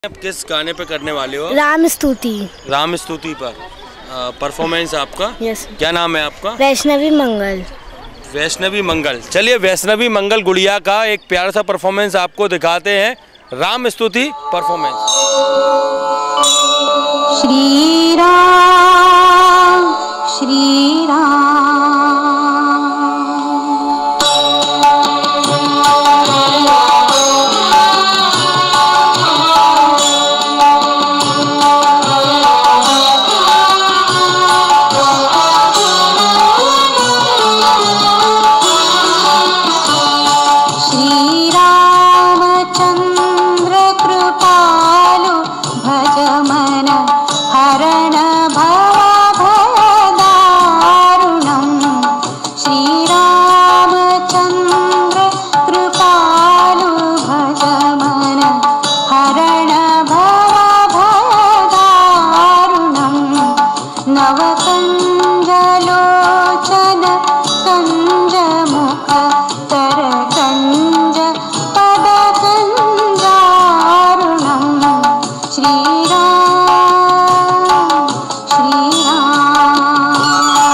आप किस गाने पे करने वाले हो? राम स्तुति। राम स्तुति पर परफॉर्मेंस आपका? यस। क्या नाम है आपका? वैष्णवी मंगल। वैष्णवी मंगल। चलिए वैष्णवी मंगल गुड़िया का एक प्यारा सा परफॉर्मेंस आपको दिखाते हैं। राम स्तुति परफॉर्मेंस। श्री राम श्री राम नवकञ्जलोचन कञ्जमुख तरकञ्ज पदकञ्जारुणं श्रीराम श्रीराम।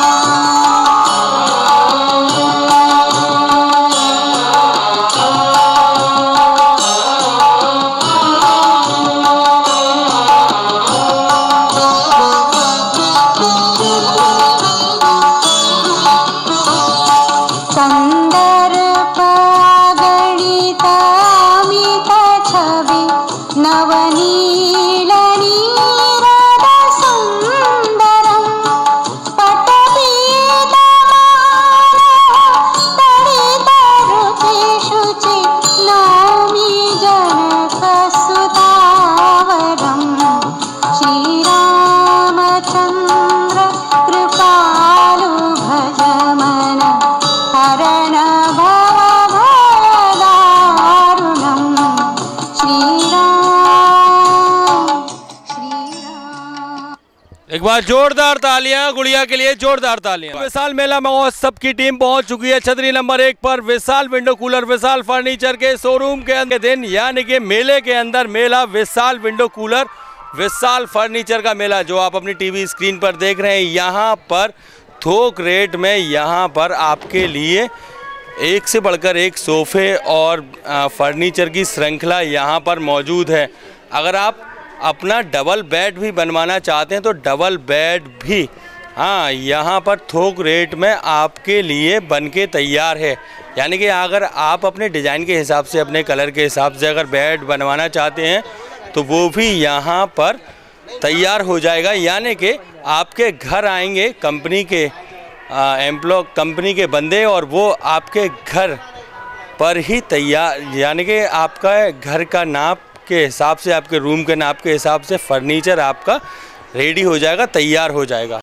नवनीलनीरदसुन्दरं पटपीतमालपरितरुतेषु नौमि जनकसुतावरं श्रीरामचन्द्र कृपालु भज मन हरण भवभयदारुणं श्रीराम। एक बार जोरदार तालियां गुड़िया के लिए, जोरदार तालियां। विशाल मेला महोत्सव की टीम पहुंच चुकी है छतरी नंबर 1 पर। Vishal window cooler, Vishal furniture के शोरूम के अंदर दिन, यानी कि मेले के अंदर मेला Vishal window cooler, Vishal furniture का मेला जो आप अपनी टीवी स्क्रीन पर देख रहे हैं। यहाँ पर थोक रेट में यहाँ पर आपके लिए एक से बढ़कर एक सोफे और फर्नीचर की श्रृंखला यहाँ पर मौजूद है। अगर आप अपना डबल बेड भी बनवाना चाहते हैं तो डबल बेड भी यहाँ पर थोक रेट में आपके लिए बनके तैयार है। यानी कि अगर आप अपने डिज़ाइन के हिसाब से, अपने कलर के हिसाब से अगर बेड बनवाना चाहते हैं तो वो भी यहाँ पर तैयार हो जाएगा। यानी कि आपके घर आएंगे कंपनी के कंपनी के बंदे और वो आपके घर पर ही तैयार, यानी कि आपका घर का नाप के हिसाब से, आपके रूम के नाप के हिसाब से फर्नीचर आपका रेडी हो जाएगा, तैयार हो जाएगा।